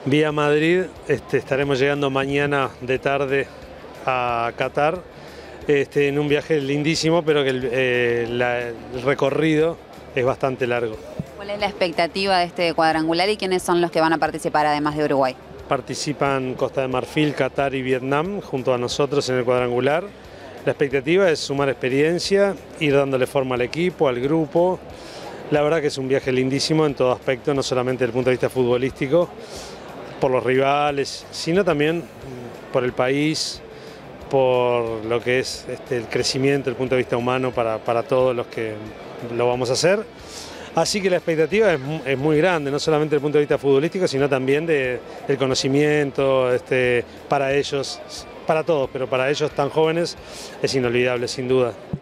vía Madrid. Estaremos llegando mañana de tarde a Qatar, en un viaje lindísimo, pero que el recorrido es bastante largo. ¿Cuál es la expectativa de este cuadrangular y quiénes son los que van a participar además de Uruguay? Participan Costa de Marfil, Qatar y Vietnam junto a nosotros en el cuadrangular. La expectativa es sumar experiencia, ir dándole forma al equipo, al grupo. La verdad que es un viaje lindísimo en todo aspecto, no solamente desde el punto de vista futbolístico, por los rivales, sino también por el país, por lo que es el crecimiento desde el punto de vista humano para todos los que lo vamos a hacer. Así que la expectativa es muy grande, no solamente desde el punto de vista futbolístico, sino también del conocimiento para ellos, para todos, pero para ellos tan jóvenes es inolvidable, sin duda.